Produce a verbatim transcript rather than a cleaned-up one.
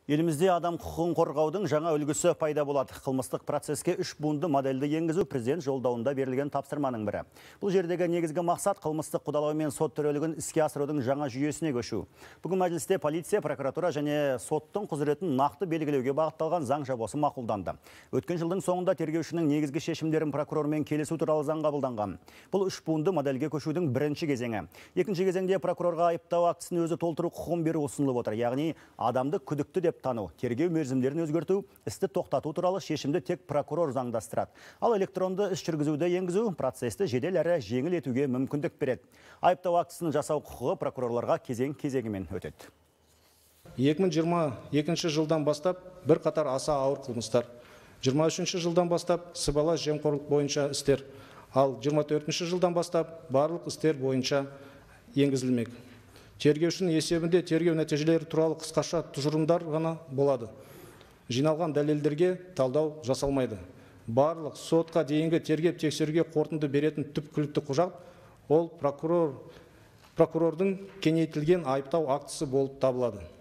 Елімізде адам құқығын қорғаудың жаңа үлгісі пайда болады. Қылмыстық процеске үш буынды модельді енгізу президент жолдауында берілген тапсырманың бірі. Бұл жердегі негізгі мақсат қылмыстық қудалау мен сот төрелігін іске асырудың жаңа жүйесіне көшу. Бүгін мәжілісте полиция, прокуратура және соттың құзыретін нақты белгілеуге бағытталған заң жобасы мақұлданды. Өткен жылдың соңында тергеушінің негізгі шешімдерін прокурормен келісу туралы заң қабылданған. Бұл үш буынды модельге көшудің бірінші кезеңі. Екінші кезеңде прокурорға айыптау актісін өзі толтыру құқығын беру ұсынылып отыр. Яғни адамды күдікті деп тану, тергеу мерзімдерін өзгерту, істі тоқтату туралы шешімді тек прокурор заңдастырады. Ал электронды іс жүргізуді енгізу процесті жедел әрі жеңіл етуге мүмкіндік береді. Айыптау актісін жасау құқығы прокурорларға кезең-кезеңімен өтеді. екі мың жиырма екінші жылдан бастап бір қатар аса ауыр қылмыстар, жиырма үшінші жылдан бастап сыбайлас жемқорлық бойынша істер, ал жиырма төртінші жылдан бастап барлық істер бойынша енгізілмек. Тергеушінің есебінде тергеу нәтижелері туралы қысқаша тұжырымдар ғана болады. Жиналған дәлелдерге талдау жасалмайды. Барлық сотқа дейінгі тергеп тексеруге қорытынды беретін түпкілікті құжат ол прокурор прокурордың кеңейтілген айыптау актісі болып табылады.